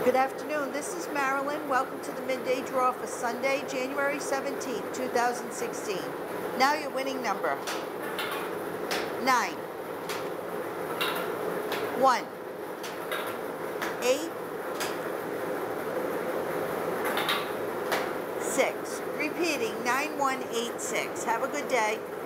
Good afternoon. This is Marilyn. Welcome to the midday draw for Sunday, January 17th, 2016. Now your winning number. 9, 1, 8, 6. Repeating, 9186. Have a good day.